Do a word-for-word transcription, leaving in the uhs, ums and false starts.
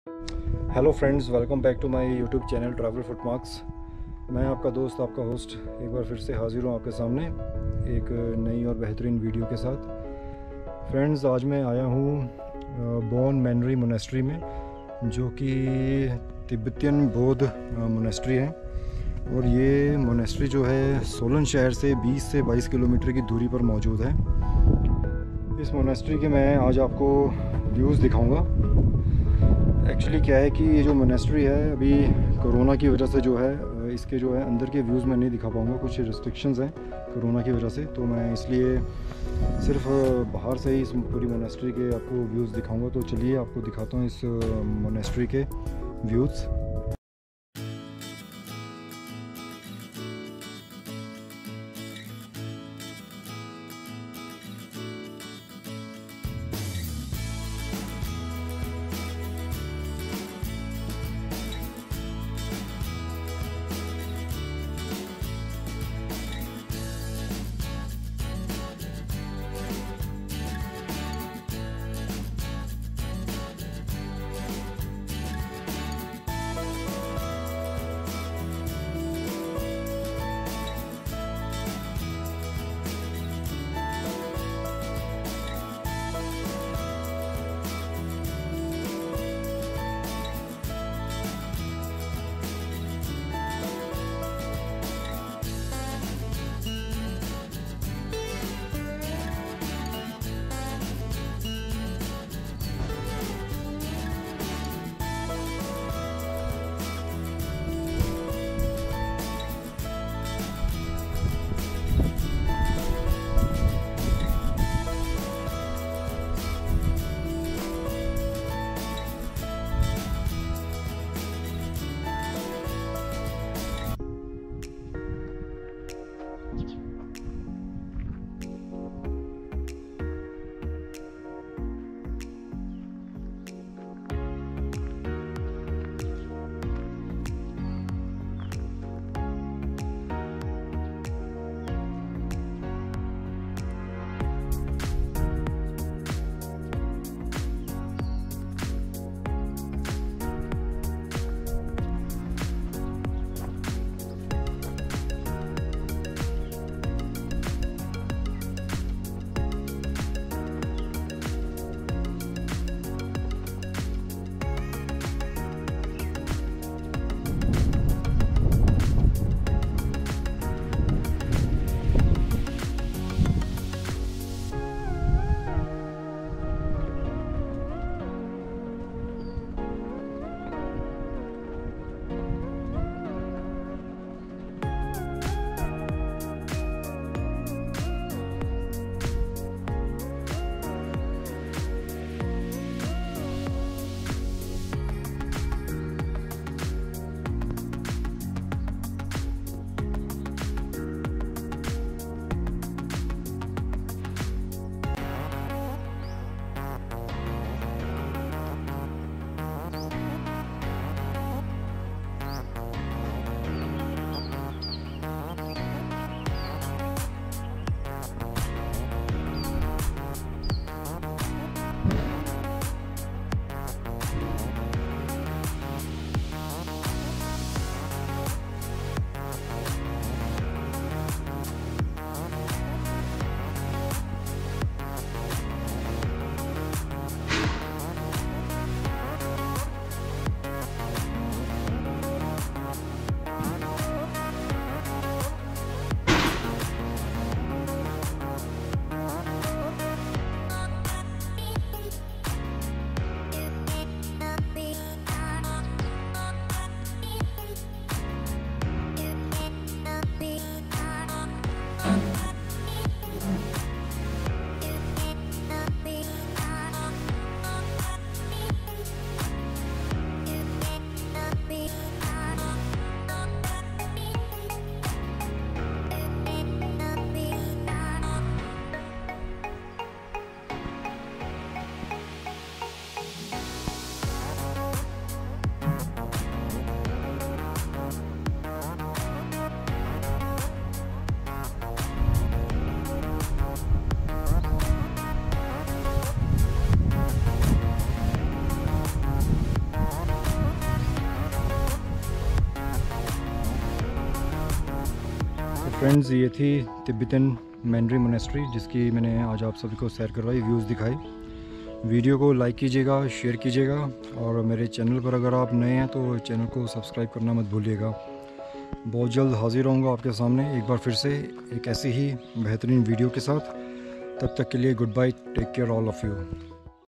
Hello friends, welcome back to my YouTube channel travel footmarks. मैं आपका दोस्त, आपका होस्ट एक बार फिर से हाजिर हूँ आपके सामने एक नई और बेहतरीन वीडियो के साथ। फ्रेंड्स, आज मैं आया हूँ बोन मैनरी मोनेस्ट्री में, जो कि तिब्बतियन बौद्ध मोनेस्ट्री है। और ये मोनेस्ट्री जो है सोलन शहर से बीस से बाईस किलोमीटर की दूरी पर मौजूद है। इस मोनेस्ट्री के मैं आज आपको व्यूज़ दिखाऊंगा। एक्चुअली क्या है कि ये जो मोनेस्ट्री है अभी कोरोना की वजह से जो है इसके जो है अंदर के व्यूज़ मैं नहीं दिखा पाऊँगा, कुछ रिस्ट्रिक्शंस हैं कोरोना की वजह से। तो मैं इसलिए सिर्फ बाहर से ही इस पूरी मोनेस्ट्री के आपको व्यूज़ दिखाऊंगा। तो चलिए आपको दिखाता हूँ इस मोनेस्ट्री के व्यूज़। फ्रेंड्स, ये थी तिब्बतन मैंड्री मोनेस्ट्री जिसकी मैंने आज आप सभी को सैर करवाई, व्यूज़ दिखाई। वीडियो को लाइक कीजिएगा, शेयर कीजिएगा और मेरे चैनल पर अगर आप नए हैं तो चैनल को सब्सक्राइब करना मत भूलिएगा। बहुत जल्द हाजिर होऊंगा आपके सामने एक बार फिर से एक ऐसी ही बेहतरीन वीडियो के साथ। तब तक के लिए good bye, take care all of you.